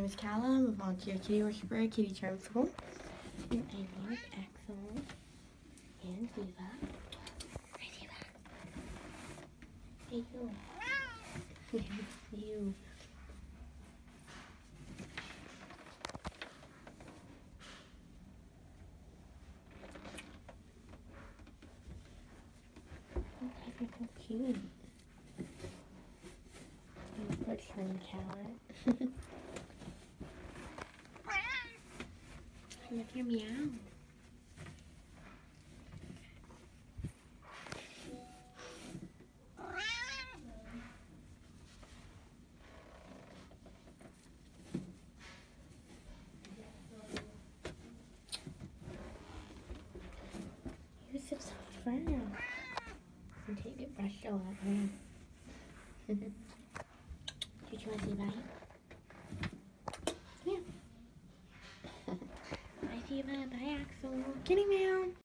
is Callum, a volunteer kitty worshiper at Kitty Charm School. And I'm here with Axel and Viva. Hi, Viva. Hey, you. You. Oh, you're so cute. You put shrimp tower. I love your meow. You're so soft fur. And take it brushed a lot, right? Did you want to say bye? Yeah. Bye, Viva. Bye, Axel. Kitty meow.